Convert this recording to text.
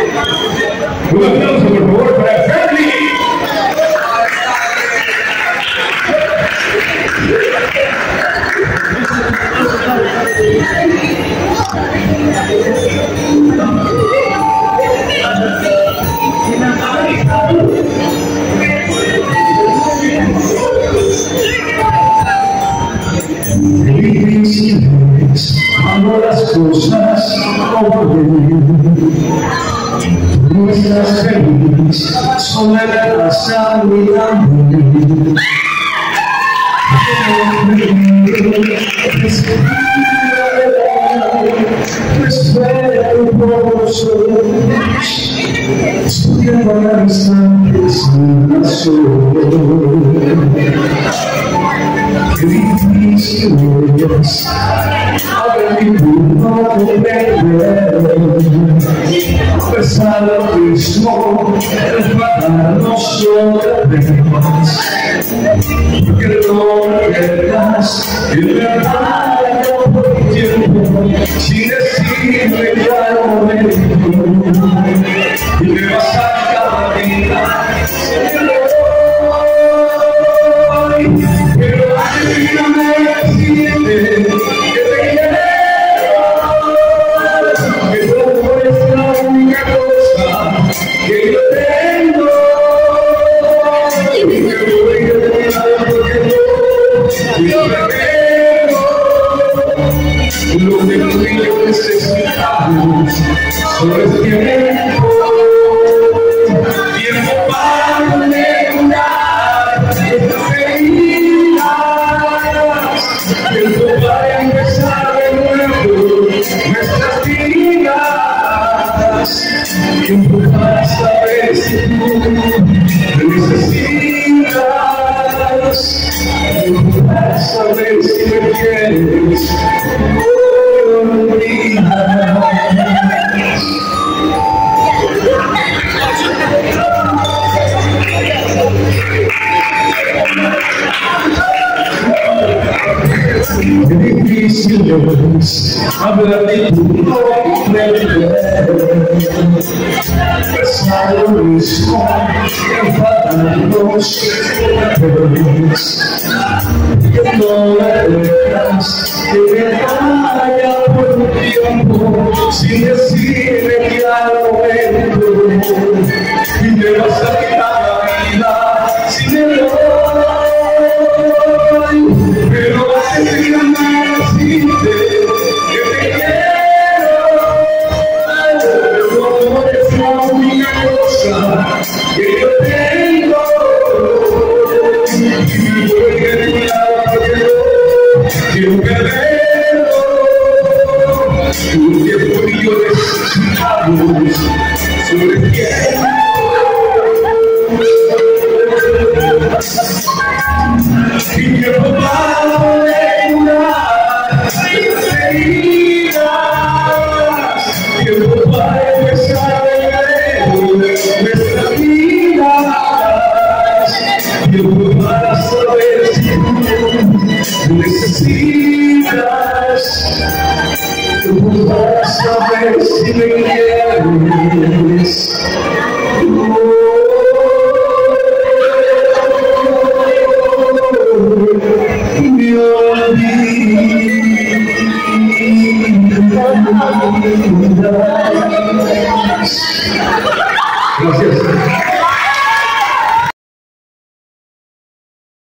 Un aplauso, por favor, para Charlie. Cuando las cosas no ven, tú estás feliz, sola en casa mirando. Respira por los ojos, estudiando a la distancia sin razón. Qué difícil es ahora ninguno comprender, a pesar de lo mismo, enfadarnos otra vez, porque no recuerdas que me vaya por tiempo, sin decirme ya lo merezco, y me vas a caminar. Lo que tú y yo necesitamos solo es tiempo, tiempo para conectar nuestras heridas, tiempo para empezar de nuevo nuestras vidas, tiempo para saber si tú me necesitas, tiempo para saber si me quieres. Qué difícil es hablar de tu nombre, pensar lo mismo, enfadarnos otra vez, que no me dejas que me vaya por un tiempo, sin decirme que al momento, y me vas a quitar la vida sin el pero hace que no me decirte que te quiero, pero no es la única cosa que yo tengo, y voy a mirar porque quiero perderlo, un tiempo y yo necesitamos sobre el tiempo. Y tiempo para regular nuestras heridas, tiempo para empezar de nuevo nuestras vidas, tiempo para saber si tú necesitas, tiempo para saber si me quieres. Gracias.